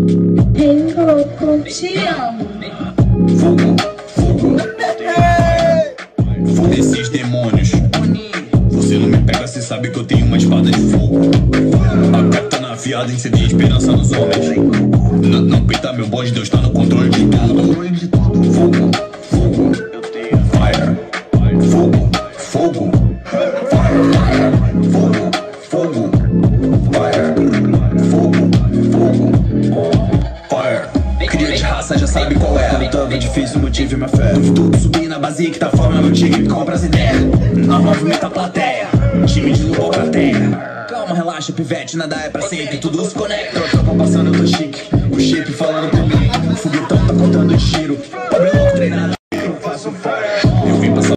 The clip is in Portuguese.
Bem louco, te amo. Fogo, fogo, fogo desses demônios. Você não me pega, cê sabe que eu tenho uma espada de fogo. A katana afiada em ceder esperança nos homens. Não peita meu bode, Deus tá no controle de tudo. Fogo, fogo, fire, fogo, fogo, fire, fogo, fogo, fire, fogo, fogo, fire. Cria de raça já sabe qual é. Quando tava difícil, motive minha fé. Tudo subir na base que tá forma, meu tigre compra as ideias. Nós movimenta a plateia, time de lupa plateia. Calma, relaxa, pivete, nada é pra sempre, tudo se conecta.